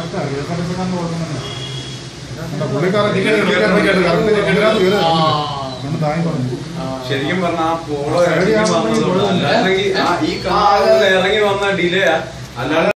ശരിക്കും പറഞ്ഞ ആ പോളോ ഇറങ്ങി വന്നതുകൊണ്ട് ഈ കാറിൽ ഇറങ്ങി വന്ന ഡിലേ അല്ലാതെ